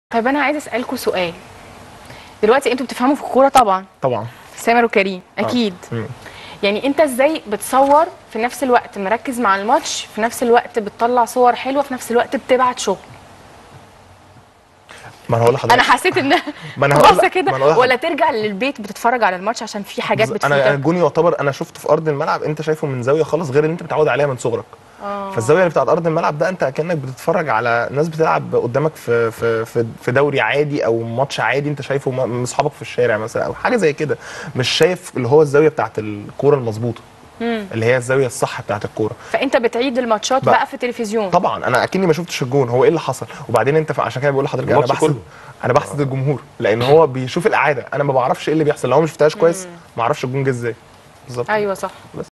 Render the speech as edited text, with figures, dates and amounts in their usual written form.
طيب انا عايزه اسالكوا سؤال. دلوقتي انتوا بتفهموا في الكوره طبعا. طبعا. سامر وكريم اكيد. يعني انت ازاي بتصور في نفس الوقت مركز مع الماتش، في نفس الوقت بتطلع صور حلوه، في نفس الوقت بتبعت شغل؟ ما انا هقول لحضرتك، انا حسيت ان ما انا بص كده، ولا ترجع للبيت بتتفرج على الماتش عشان في حاجات بتفوتك؟ انا الجون يعتبر انا شفته في ارض الملعب، انت شايفه من زاويه خالص غير اللي انت متعود عليها من صغرك. فالزاويه اللي بتاعت ارض الملعب ده انت كانك بتتفرج على ناس بتلعب قدامك في دوري عادي او ماتش عادي، انت شايفه من اصحابك في الشارع مثلا او حاجه زي كده، مش شايف اللي هو الزاويه بتاعت الكوره المظبوطه، اللي هي الزاويه الصح بتاعت الكوره. فانت بتعيد الماتشات بقى في التلفزيون؟ طبعا انا اكني ما شفتش الجون، هو ايه اللي حصل؟ وبعدين انت عشان كده بقول لحضرتك انا بحسد الجمهور، لان هو بيشوف الاعاده، انا ما بعرفش ايه اللي بيحصل، لو ما شفتهاش كويس ما اعرفش الجون جه ازاي بالظبط. ايوه صح.